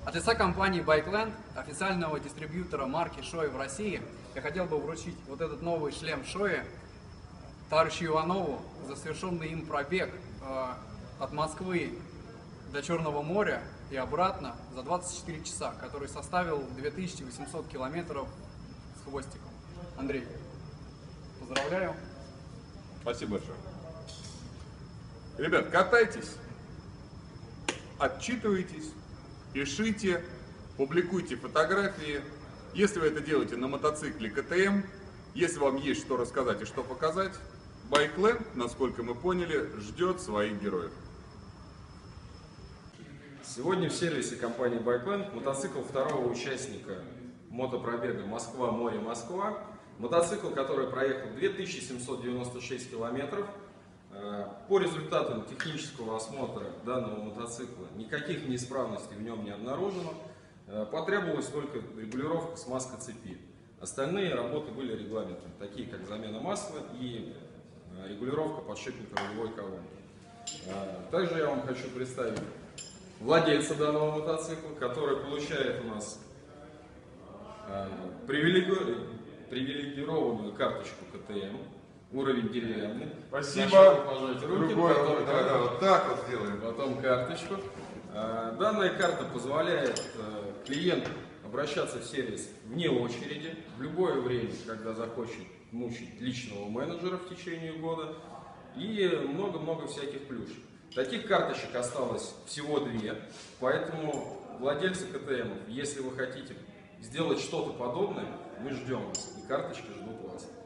От лица компании Bikeland, официального дистрибьютора марки Shoei в России, я хотел бы вручить вот этот новый шлем Shoei товарищу Иванову за совершенный им пробег от Москвы до Черного моря и обратно за 24 часа, который составил 2800 километров с хвостиком. Андрей, поздравляю. Спасибо большое. Ребят, катайтесь, отчитывайтесь, пишите, публикуйте фотографии. Если вы это делаете на мотоцикле КТМ, если вам есть что рассказать и что показать, Bikeland, насколько мы поняли, ждет своих героев. Сегодня в сервисе компании Bikeland мотоцикл второго участника мотопробега Москва-море-Москва. Мотоцикл, который проехал 2796 километров. По результатам технического осмотра данного мотоцикла никаких неисправностей в нем не обнаружено. Потребовалась только регулировка смазка цепи. Остальные работы были регламентными, такие как замена масла и регулировка подшипника рулевой колонки. Также я вам хочу представить владельца данного мотоцикла, который получает у нас привилегированную карточку КТМ, уровень деревянный. Спасибо. Руки, вот так вот сделаем. Потом карточку. Данная карта позволяет клиенту обращаться в сервис вне очереди, в любое время, когда захочет мучить личного менеджера в течение года, и много-много всяких плюшек. Таких карточек осталось всего 2, поэтому владельцы КТМ, если вы хотите сделать что-то подобное, мы ждем вас, и карточки ждут вас.